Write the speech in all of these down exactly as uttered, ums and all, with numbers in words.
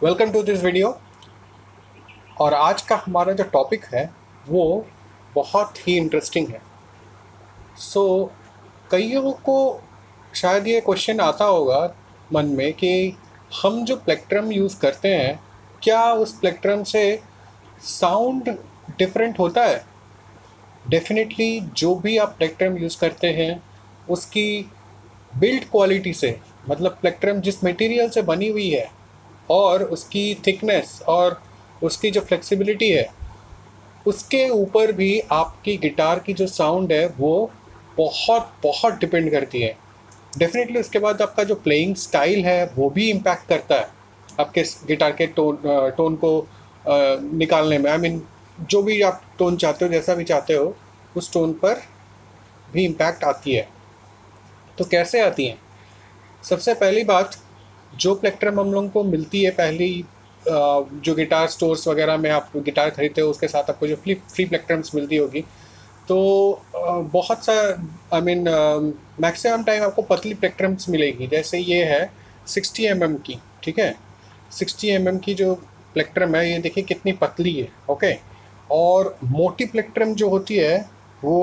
Welcome to this video. और आज का हमारा जो टॉपिक है वो बहुत ही इंटरेस्टिंग है। सो so, कईयों को शायद ये क्वेश्चन आता होगा मन में कि हम जो प्लेक्ट्रम यूज़ करते हैं क्या उस प्लेक्ट्रम से साउंड डिफरेंट होता है। डेफिनेटली जो भी आप प्लेक्ट्रम यूज़ करते हैं उसकी बिल्ड क्वालिटी से, मतलब प्लेक्ट्रम जिस मटेरियल से बनी हुई है और उसकी थिकनेस और उसकी जो फ्लेक्सिबिलिटी है उसके ऊपर भी आपकी गिटार की जो साउंड है वो बहुत बहुत डिपेंड करती है। डेफिनेटली उसके बाद आपका जो प्लेइंग स्टाइल है वो भी इम्पैक्ट करता है आपके गिटार के टोन टोन को आ, निकालने में। आई मीन जो भी आप टोन चाहते हो, जैसा भी चाहते हो, उस टोन पर भी इम्पैक्ट आती है। तो कैसे आती हैं? सबसे पहली बात, जो प्लेक्ट्रम हम लोगों को मिलती है पहली जो गिटार स्टोर्स वगैरह में आप गिटार खरीदते हो उसके साथ आपको जो फ्री फ्री प्लेक्ट्रम्स मिलती होगी, तो बहुत सा आई मीन मैक्सिमम टाइम आपको पतली प्लेक्ट्रम्स मिलेगी। जैसे ये है सिक्सटी एम एम की, ठीक है, सिक्सटी एम एम की जो प्लेक्ट्रम है ये देखिए कितनी पतली है। ओके, और मोटी प्लेक्ट्रम जो होती है वो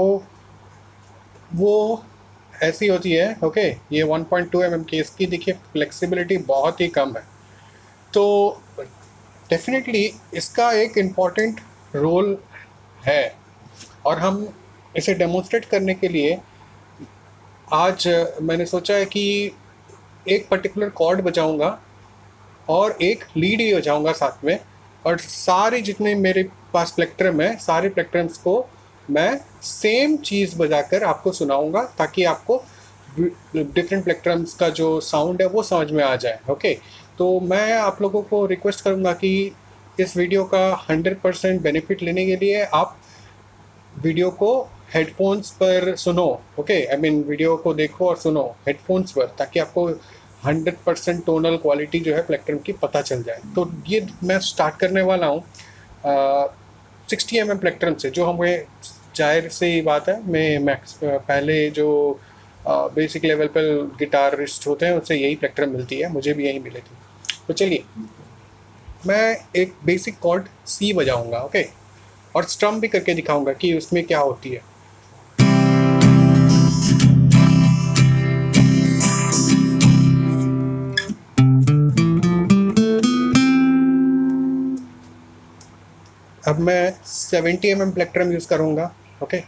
वो ऐसी होती है। ओके, ये one point two M M की, इसकी देखिए फ्लेक्सिबिलिटी बहुत ही कम है। तो डेफिनेटली इसका एक इम्पॉर्टेंट रोल है और हम इसे डेमोन्स्ट्रेट करने के लिए आज मैंने सोचा है कि एक पर्टिकुलर कॉर्ड बजाऊंगा और एक लीड भी बजाऊंगा साथ में, और सारे जितने मेरे पास प्लेक्ट्रम है सारे प्लेक्ट्रम्स को मैं सेम चीज़ बजाकर आपको सुनाऊंगा ताकि आपको डिफरेंट प्लेक्ट्रम्स का जो साउंड है वो समझ में आ जाए। ओके, तो मैं आप लोगों को रिक्वेस्ट करूंगा कि इस वीडियो का हंड्रेड परसेंट बेनिफिट लेने के लिए आप वीडियो को हेडफोन्स पर सुनो। ओके, आई मीन वीडियो को देखो और सुनो हेडफोन्स पर, ताकि आपको हंड्रेड परसेंट टोनल क्वालिटी जो है प्लेक्ट्रम की पता चल जाए। तो ये मैं स्टार्ट करने वाला हूँ सिक्सटी एम एम प्लेक्ट्रम से, जो हमें जाहिर सी बात है मैं मैक्स पहले जो बेसिक लेवल पर गिटारिस्ट होते हैं उनसे यही प्लेक्ट्रम मिलती है, मुझे भी यही मिली थी। तो चलिए मैं एक बेसिक कॉर्ड सी बजाऊंगा, ओके, और स्ट्रम भी करके दिखाऊंगा कि उसमें क्या होती है। अब मैं seventy M M plectrum use करूंगा। ओके,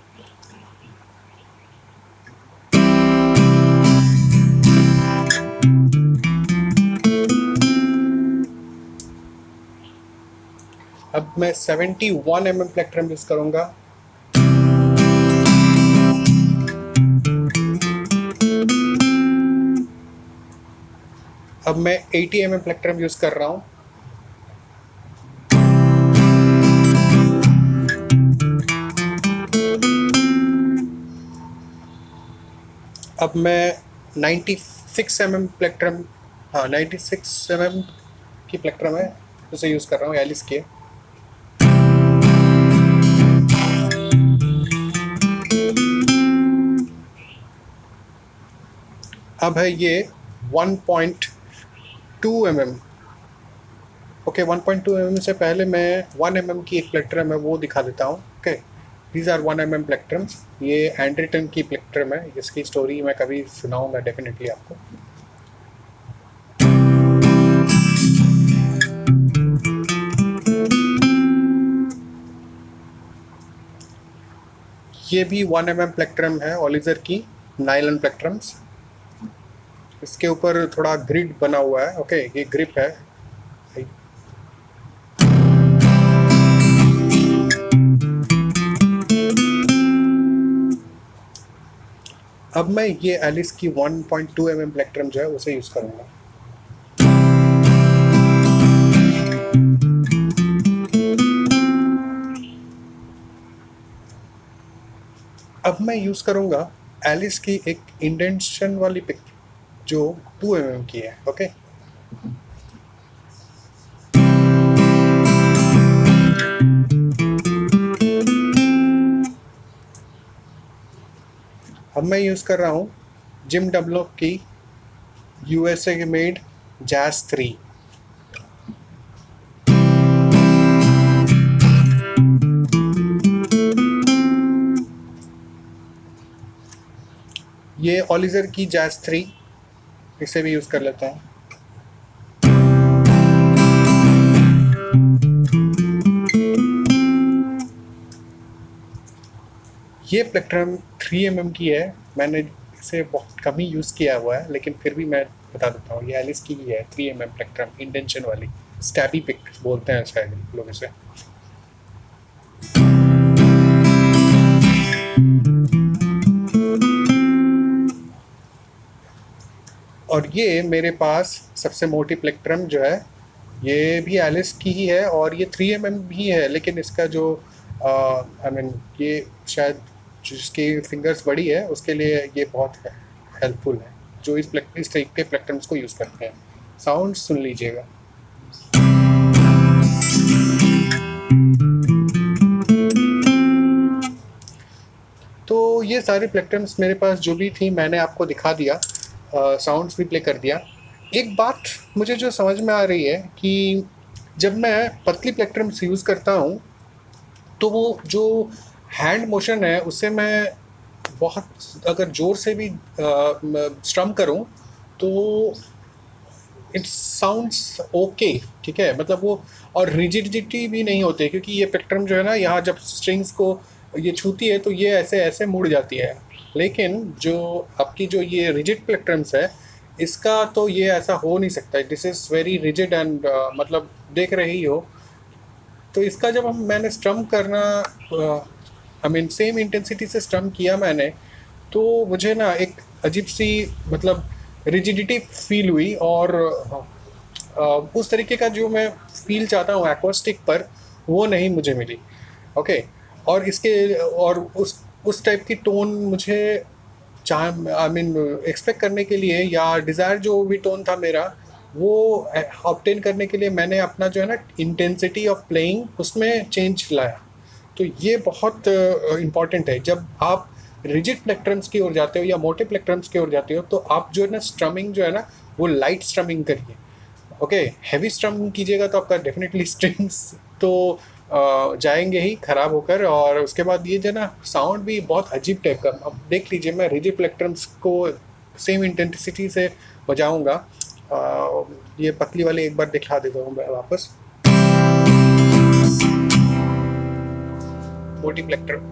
अब मैं seventy one M M plectrum use करूंगा। अब मैं eighty M M plectrum use कर रहा हूं। अब मैं ninety six M M plectrum, हाँ नाइन्टी सिक्स एम एम की प्लेक्ट्रम है उसे यूज कर रहा हूँ, एलिस की। अब है ये one point two M M. Okay, one point two M M से पहले मैं वन एम एम की एक प्लेक्ट्रम है वो दिखा देता हूँ। Okay, these are one M M plectrums. ये एंड्रिटन की प्लेक्ट्रम है, इसकी स्टोरी मैं कभी सुनाऊंगा डेफिनेटली आपको। ये भी वन एम एम प्लेक्ट्रम है, ओलिजर की नाइलन प्लेक्ट्रम्स। इसके ऊपर थोड़ा ग्रिड बना हुआ है। ओके, ये ग्रिप है। अब मैं ये एलिस की one point two M M plectrum जो है उसे यूज करूंगा। अब मैं यूज करूंगा एलिस की एक इंडेंशन वाली पिक जो टू एम एम की है। ओके, अब मैं यूज कर रहा हूँ जिम डबलो की यूएसए मेड जैज थ्री। ये ओलिजर की जैज़ थ्री, इसे भी यूज़ कर लेते हैं। ये प्लेक्ट्रम थ्री एम एम की है, मैंने इसे बहुत कम ही यूज़ किया हुआ है, लेकिन फिर भी मैं बता देता हूँ, ये एलिस की ही है, three M M plectrum, intention वाली, स्टैबी पिक बोलते हैं शायद लोग इसे। और ये मेरे पास सबसे मोटी प्लेक्ट्रम जो है, ये भी एलिस की ही है और ये थ्री एम एम भी है, लेकिन इसका जो आई मीन ये शायद जिसकी फिंगर्स बड़ी है उसके लिए ये बहुत हेल्पफुल है, जो इस इस टाइप के प्लेक्ट्रम्स को यूज़ करते हैं। साउंड सुन लीजिएगा। तो ये सारी प्लेक्ट्रम्स मेरे पास जो भी थी मैंने आपको दिखा दिया, साउंड्स भी प्ले कर दिया। एक बात मुझे जो समझ में आ रही है कि जब मैं पतली प्लेक्ट्रम्स यूज़ करता हूँ तो वो जो हैंड मोशन है उससे मैं बहुत अगर ज़ोर से भी स्ट्रम करूँ तो इट साउंड्स ओके, ठीक है, मतलब वो, और रिजिडिटी भी नहीं होती, क्योंकि ये प्लेक्ट्रम जो है ना, यहाँ जब स्ट्रिंग्स को ये छूती है तो ये ऐसे ऐसे मुड़ जाती है। लेकिन जो आपकी जो ये रिजिड प्लेक्ट्रम्स है, इसका तो ये ऐसा हो नहीं सकता, this is very rigid and मतलब देख रहे ही हो। तो इसका जब हम मैंने स्ट्रम करना आई मीन सेम इंटेंसिटी से स्ट्रम किया मैंने, तो मुझे ना एक अजीब सी मतलब रिजिडिटी फील हुई, और uh, उस तरीके का जो मैं फील चाहता हूँ एक्वास्टिक पर वो नहीं मुझे मिली। Okay okay? और इसके और उस उस टाइप की टोन मुझे चाह आई मीन एक्सपेक्ट करने के लिए, या डिज़ायर जो भी टोन था मेरा वो ऑब्टेन करने के लिए, मैंने अपना जो है ना इंटेंसिटी ऑफ प्लेइंग उसमें चेंज लाया। तो ये बहुत इम्पॉर्टेंट है। जब आप रिजिड प्लेक्ट्रम्स की ओर जाते हो या मोटे प्लेक्ट्रम्स की ओर जाते हो तो आप जो है ना स्ट्रमिंग जो है ना वो लाइट स्ट्रमिंग करिए। ओके, हैवी स्ट्रम कीजिएगा तो आपका डेफिनेटली स्ट्रिंग्स तो जाएंगे ही ख़राब होकर, और उसके बाद ये जो ना साउंड भी बहुत अजीब टाइप का। अब देख लीजिए, मैं रिजिड प्लेक्ट्रम्स को सेम इंटेंसिटी से बजाऊंगा। ये पतली वाली एक बार दिखा देता हूँ मैं वापस। मोटी plectrum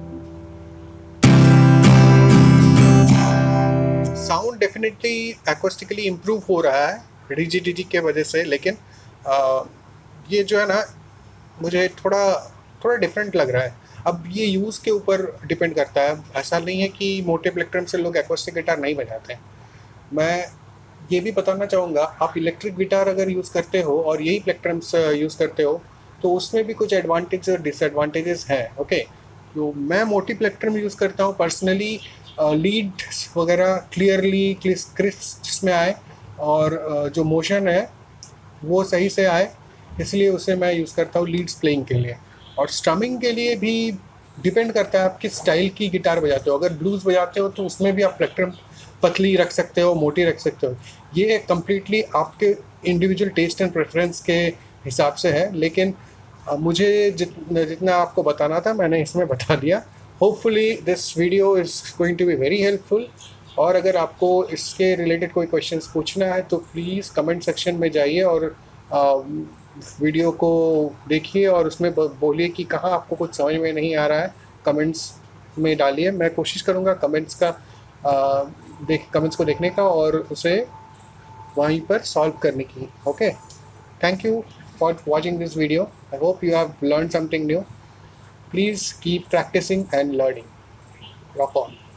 sound definitely acoustically improve हो रहा है रिजिडिटी के वजह से, लेकिन आ, ये जो है ना मुझे थोड़ा थोड़ा डिफरेंट लग रहा है। अब ये यूज़ के ऊपर डिपेंड करता है, ऐसा नहीं है कि मोटे प्लेक्ट्रम से लोग एक्वास्टिक गिटार नहीं बजाते हैं। मैं ये भी बताना चाहूँगा, आप इलेक्ट्रिक गिटार अगर यूज़ करते हो और यही प्लेक्ट्रम्स यूज़ करते हो तो उसमें भी कुछ एडवांटेज और डिसएडवांटेजेस हैं। ओके, तो मैं मोटी प्लेक्ट्रम यूज़ करता हूँ पर्सनली, लीड वगैरह क्लियरली क्रिस्प जिसमें आए और uh, जो मोशन है वो सही से आए, इसलिए उसे मैं यूज़ करता हूँ लीड्स प्लेइंग के लिए। और स्ट्रमिंग के लिए भी डिपेंड करता है आप किस स्टाइल की गिटार बजाते हो। अगर ब्लूज़ बजाते हो तो उसमें भी आप प्लेक्ट्रम पतली रख सकते हो, मोटी रख सकते हो। ये कम्प्लीटली आपके इंडिविजुअल टेस्ट एंड प्रेफरेंस के हिसाब से है, लेकिन uh, मुझे जित, जितना आपको बताना था मैंने इसमें बता दिया। Hopefully this video is going to be very helpful. और अगर आपको इसके रिलेटेड कोई क्वेश्चंस पूछना है तो प्लीज़ कमेंट सेक्शन में जाइए और वीडियो को देखिए और उसमें बोलिए कि कहाँ आपको कुछ समझ में नहीं आ रहा है, कमेंट्स में डालिए। मैं कोशिश करूँगा कमेंट्स का आ, देख कमेंट्स को देखने का और उसे वहीं पर सॉल्व करने की। Okay, thank you for watching this video. I hope you have learn something new. Please keep practicing and learning. Rock on.